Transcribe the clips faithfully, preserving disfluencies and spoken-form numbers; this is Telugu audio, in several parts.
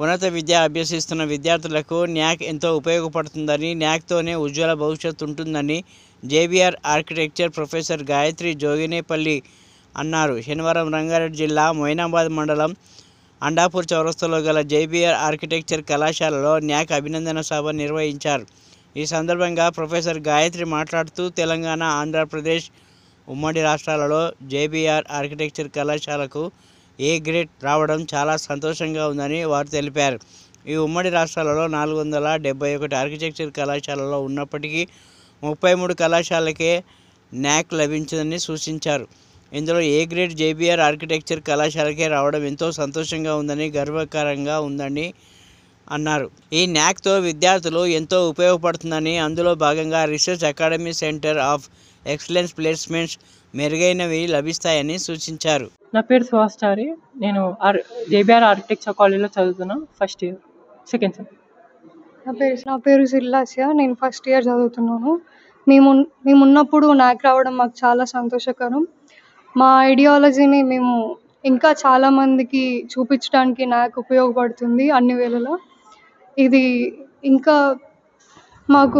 ఉన్నత విద్య అభ్యసిస్తున్న విద్యార్థులకు న్యాక్ ఎంతో ఉపయోగపడుతుందని, న్యాక్తోనే ఉజ్వల భవిష్యత్తు ఉంటుందని JBR architecture professor Gayatri Joginepalli అన్నారు. శనివారం రంగారెడ్డి జిల్లా మొయినాబాద్ మండలం అండాపూర్ చౌరస్తాలో గల జేబీఆర్ ఆర్కిటెక్చర్ కళాశాలలో న్యాక్ అభినందన సభ నిర్వహించారు. ఈ సందర్భంగా ప్రొఫెసర్ గాయత్రి మాట్లాడుతూ తెలంగాణ, ఆంధ్రప్రదేశ్ ఉమ్మడి రాష్ట్రాలలో జేబీఆర్ ఆర్కిటెక్చర్ కళాశాలకు ఏ గ్రేడ్ రావడం చాలా సంతోషంగా ఉందని వారు తెలిపారు. ఈ ఉమ్మడి రాష్ట్రాలలో నాలుగు వందల డెబ్బై ఒకటి ఆర్కిటెక్చర్ కళాశాలలో ఉన్నప్పటికీ ముప్పై మూడు కళాశాలకే న్యాక్ లభించిందని సూచించారు. ఇందులో ఏ గ్రేడ్ జేబీఆర్ ఆర్కిటెక్చర్ కళాశాలకే రావడం ఎంతో సంతోషంగా ఉందని, గర్వకారంగా ఉందని అన్నారు. ఈ న్యాక్తో విద్యార్థులు ఎంతో ఉపయోగపడుతుందని, అందులో భాగంగా research academy, centre of excellence placements మెరుగైనవి లభిస్తాయని సూచించారు. నా పేరు సుహాస్చారి. నేను ఆర్ జేబీఆర్ ఆర్కిటెక్చర్ కాలేజ్లో చదువుతున్నా, ఫస్ట్ ఇయర్ సెకండ్ సెమ్. నా పేరు నా పేరు సిల్లాసియా. నేను ఫస్ట్ ఇయర్ చదువుతున్నాను. మేము మేము ఉన్నప్పుడు న్యాక్ రావడం మాకు చాలా సంతోషకరం. మా ఐడియాలజీని మేము ఇంకా చాలామందికి చూపించడానికి న్యాక్ ఉపయోగపడుతుంది అన్ని వేళలా. ఇది ఇంకా మాకు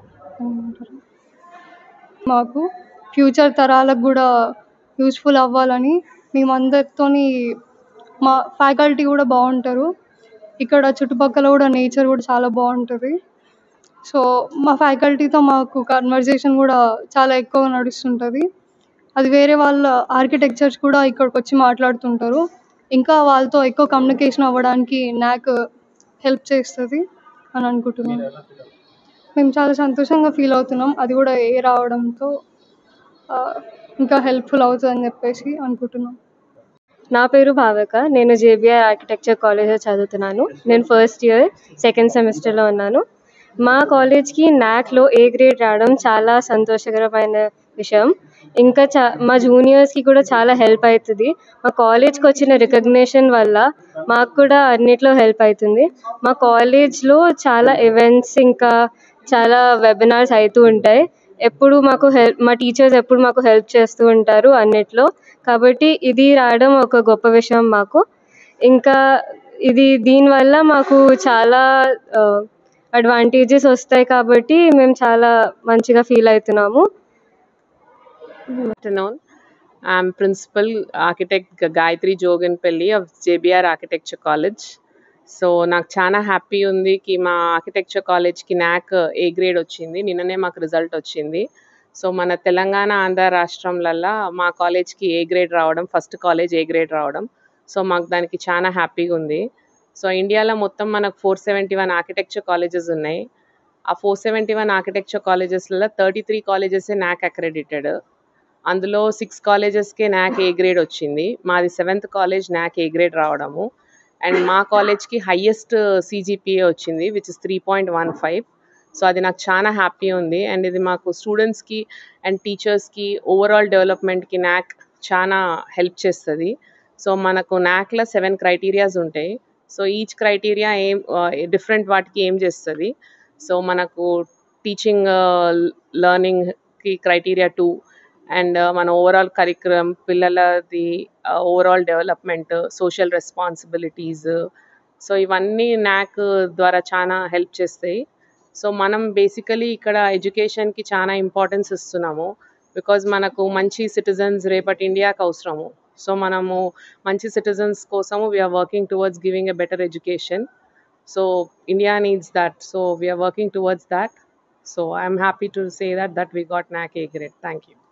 మాకు ఫ్యూచర్ తరాలకు కూడా యూస్ఫుల్ అవ్వాలని మేమందరితోని మా ఫ్యాకల్టీ కూడా బాగుంటారు. ఇక్కడ చుట్టుపక్కల కూడా నేచర్ కూడా చాలా బాగుంటుంది. సో మా ఫ్యాకల్టీతో మాకు కన్వర్జేషన్ కూడా చాలా ఎక్కువ నడుస్తుంటుంది. అది వేరే వాళ్ళ ఆర్కిటెక్చర్స్ కూడా ఇక్కడికి వచ్చి మాట్లాడుతుంటారు. ఇంకా వాళ్ళతో ఎక్కువ కమ్యూనికేషన్ అవ్వడానికి న్యాక్ హెల్ప్ చేస్తుంది అని అనుకుంటున్నాం. మేము చాలా సంతోషంగా ఫీల్ అవుతున్నాం. అది కూడా ఏ రావడంతో ఇంకా హెల్ప్ఫుల్ అవుతుందని చెప్పేసి అనుకుంటున్నాం. నా పేరు భావిక. నేను జేబీఆర్ ఆర్కిటెక్చర్ కాలేజ్లో చదువుతున్నాను. నేను ఫస్ట్ ఇయర్ సెకండ్ సెమిస్టర్లో ఉన్నాను. మా కాలేజ్కి న్యాక్లో ఏ గ్రేడ్ రావడం చాలా సంతోషకరమైన విషయం. ఇంకా చా మా జూనియర్స్కి కూడా చాలా హెల్ప్ అవుతుంది. మా కాలేజ్కి వచ్చిన రికగ్నిషన్ వల్ల మాకు కూడా అన్నిట్లో హెల్ప్ అవుతుంది. మా కాలేజ్లో చాలా ఈవెంట్స్ ఇంకా చాలా వెబినార్స్ అవుతూ ఉంటాయి. ఎప్పుడు మాకు హెల్ప్ మా టీచర్స్ ఎప్పుడు మాకు హెల్ప్ చేస్తూ ఉంటారు అన్నిట్లో. కాబట్టి ఇది రావడం ఒక గొప్ప విషయం మాకు. ఇంకా ఇది దీనివల్ల మాకు చాలా అడ్వాంటేజెస్ వస్తాయి కాబట్టి మేము చాలా మంచిగా ఫీల్ అవుతున్నాము. Good afternoon. I'm Principal Architect Gayatri Joginpalli of J B R Architecture College. So నాకు చాలా హ్యాపీ ఉంది కి మా ఆర్కిటెక్చర్ కాలేజ్కి న్యాక్ ఏ గ్రేడ్ వచ్చింది. నిన్ననే మాకు రిజల్ట్ వచ్చింది. సో మన తెలంగాణ, ఆంధ్ర రాష్ట్రంలల్లో మా కాలేజ్కి ఏ గ్రేడ్ రావడం, ఫస్ట్ కాలేజ్ ఏ గ్రేడ్ రావడం, సో మాకు దానికి చాలా హ్యాపీగా ఉంది. సో ఇండియాలో మొత్తం మనకు four seventy one architecture colleges ఉన్నాయి. ఆ ఫోర్ సెవెంటీ వన్ ఆర్కిటెక్చర్ కాలేజెస్లలో థర్టీ త్రీ కాలేజెసే న్యాక్ అక్రెడిటెడ్. అందులో సిక్స్ కాలేజెస్కే న్యాక్ ఏ గ్రేడ్ వచ్చింది. మాది seventh college NAAC A grade రావడము. అండ్ మా కాలేజ్కి హయ్యెస్ట్ సీజీపీఏ వచ్చింది, which is three point one five. So అది నాకు చాలా హ్యాపీ ఉంది. అండ్ ఇది మాకు స్టూడెంట్స్కి అండ్ టీచర్స్కి ఓవరాల్ డెవలప్మెంట్కి న్యాక్ చాలా హెల్ప్ చేస్తుంది. సో మనకు న్యాక్లో సెవెన్ క్రైటీరియాస్ ఉంటాయి. సో ఈచ్ క్రైటీరియా ఏం డిఫరెంట్ వాటికి ఏం చేస్తుంది. సో మనకు టీచింగ్ లెర్నింగ్కి క్రైటీరియా టూ, అండ్ మన ఓవరాల్ కరిక్యులం, పిల్లలది overall development, social responsibilities, so ఇవన్నీ న్యాక్ ద్వారా చాలా హెల్ప్ చేస్తాయి. సో మనం బేసికలీ ఇక్కడ ఎడ్యుకేషన్కి చాలా ఇంపార్టెన్స్ ఇస్తున్నాము. బికాజ్ మనకు మంచి సిటిజన్స్ రేపటి ఇండియాకి అవసరము. సో మనము మంచి సిటిజన్స్ కోసము we are working towards giving a better education. So India needs that. So we are working towards that. So I'm happy to say that that we got NAAC A grade. Thank you.